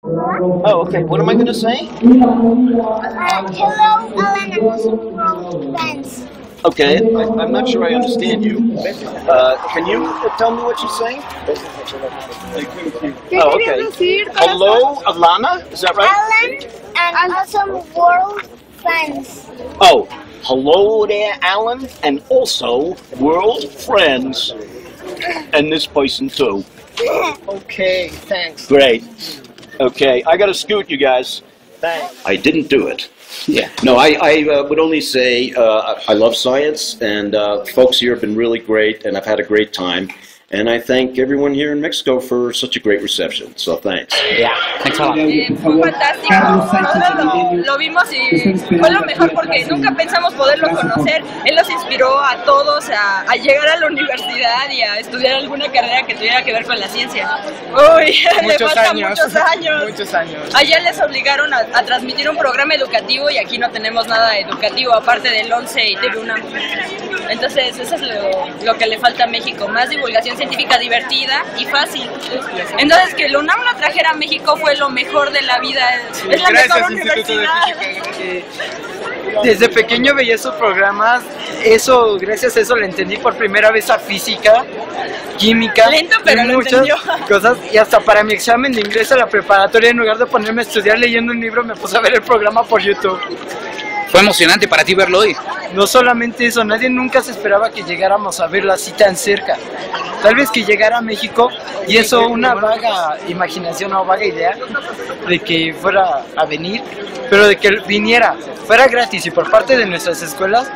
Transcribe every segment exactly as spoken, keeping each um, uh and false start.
Oh, okay. What am I going to say? Uh, hello, Alan, and also world friends. Okay, I, I'm not sure I understand you. Uh, can you tell me what you're saying? Oh, okay. Hello, Alana? Is that right? Alan and also world friends. Oh, hello there, Alan, and also world friends. And this person too. Okay, thanks. Great. Okay, I gotta scoot, you guys. Thanks. I didn't do it. Yeah. No, I, I uh, would only say uh, I love science, and uh, folks here have been really great, and I've had a great time. And I thank everyone here in Mexico for such a great reception. So thanks. Yeah, thanks a lot. Eh, fue fantástico, nosotros lo, lo vimos y fue lo mejor porque nunca pensamos poderlo conocer. Él nos inspiró a todos a, a llegar a la universidad y a estudiar alguna carrera que tuviera que ver con la ciencia. Uy, le faltan años, muchos años. Muchos años. Allá les obligaron a, a transmitir un programa educativo y aquí no tenemos nada educativo aparte del once y T V UNAM. Entonces eso es lo, lo que le falta a México, más divulgación científica divertida y fácil. Entonces que la UNAM lo trajera a México fue lo mejor de la vida, es la Gracias, mejor Instituto de universidad. Física. Desde pequeño veía esos programas, eso, gracias a eso le entendí por primera vez a física, química, Lento, pero y lo muchas entendió. cosas, y hasta para mi examen de ingreso a la preparatoria, en lugar de ponerme a estudiar leyendo un libro, me puse a ver el programa por YouTube. Fue emocionante para ti verlo hoy. No solamente eso, nadie nunca se esperaba que llegáramos a verlo así tan cerca. Tal vez que llegara a México, y eso una vaga imaginación o vaga idea de que fuera a venir, pero de que viniera, fuera gratis y por parte de nuestras escuelas,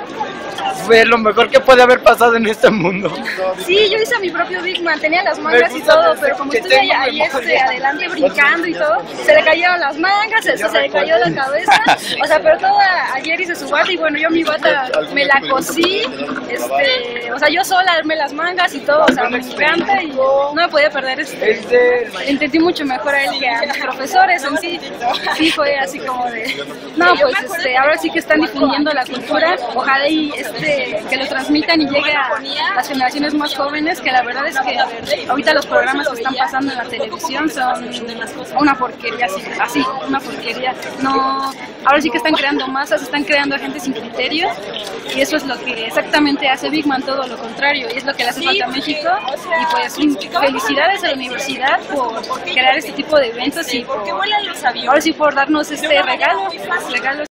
fue lo mejor que puede haber pasado en este mundo. Sí, yo hice mi propio Big Man, tenía las mangas y todo, pero como estuve ahí, ahí este, adelante brincando y todo, se le cayeron las mangas, se, se le cayó la cabeza, o sea, pero toda ayer hice su bata y bueno, yo mi bata me la cosí, este, o sea, yo sola armé las mangas y todo, o sea, me encanta y no me podía perder este, entendí mucho mejor a él que a los profesores en sí, sí fue así como de, no, pues este, ahora sí que están difundiendo la cultura, ojalá y este, que lo transmitan y llegue a las generaciones más jóvenes, que la verdad es que ahorita los programas que están pasando en la televisión son una porquería, así, así una porquería. No, ahora sí que están creando masas, están creando gente sin criterio y eso es lo que exactamente hace Big Man, todo lo contrario, y es lo que le hace falta a México. Y pues felicidades a la universidad por crear este tipo de eventos y por, ahora sí por darnos este regalo, regalo